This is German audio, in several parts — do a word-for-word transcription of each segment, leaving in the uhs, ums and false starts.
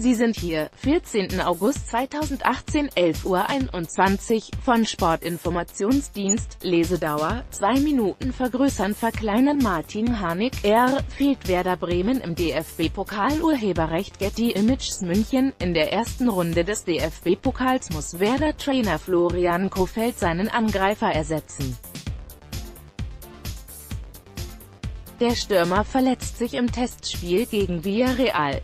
Sie sind hier, vierzehnten August zweitausendachtzehn, elf Uhr einundzwanzig, von Sportinformationsdienst, Lesedauer, zwei Minuten vergrößern verkleinern Martin Harnik, er, fehlt Werder Bremen im D F B-Pokal Urheberrecht Getty Images München, in der ersten Runde des D F B-Pokals muss Werder-Trainer Florian Kohfeldt seinen Angreifer ersetzen. Der Stürmer verletzt sich im Testspiel gegen Villarreal.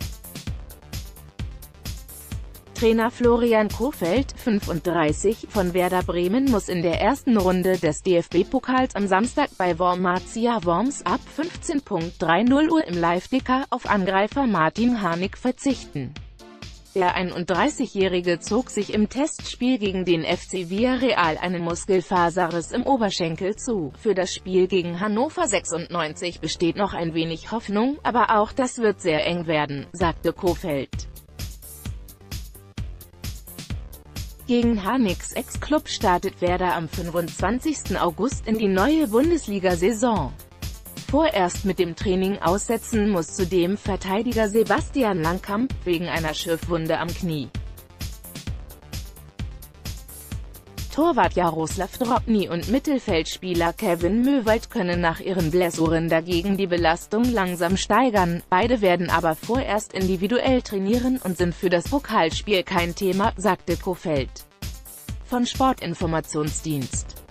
Trainer Florian Kohfeldt, fünfunddreißig, von Werder Bremen muss in der ersten Runde des D F B-Pokals am Samstag bei Wormatia Worms ab fünfzehn Uhr dreißig im Live-Ticker auf Angreifer Martin Harnik verzichten. Der einunddreißigjährige zog sich im Testspiel gegen den F C Villarreal einen Muskelfaserriss im Oberschenkel zu. Für das Spiel gegen Hannover sechsundneunzig besteht noch ein wenig Hoffnung, aber auch das wird sehr eng werden, sagte Kohfeldt. Gegen Harniks Ex-Club startet Werder am fünfundzwanzigsten August in die neue Bundesliga-Saison. Vorerst mit dem Training aussetzen muss zudem Verteidiger Sebastian Langkamp, wegen einer Schürfwunde am Knie. Torwart Jaroslav Drobny und Mittelfeldspieler Kevin Möwald können nach ihren Blessuren dagegen die Belastung langsam steigern, beide werden aber vorerst individuell trainieren und sind für das Pokalspiel kein Thema, sagte Kohfeldt. Von Sportinformationsdienst.